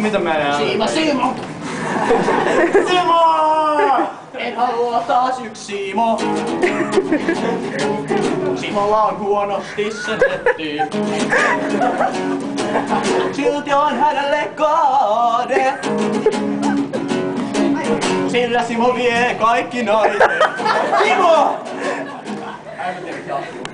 Mitä mä näen? Simo! Simo! En halua taas yksi Simo. Simolla on huonosti se netti. Silti on hänelle kade. Sillä Simo vie kaikki naiset. Simo!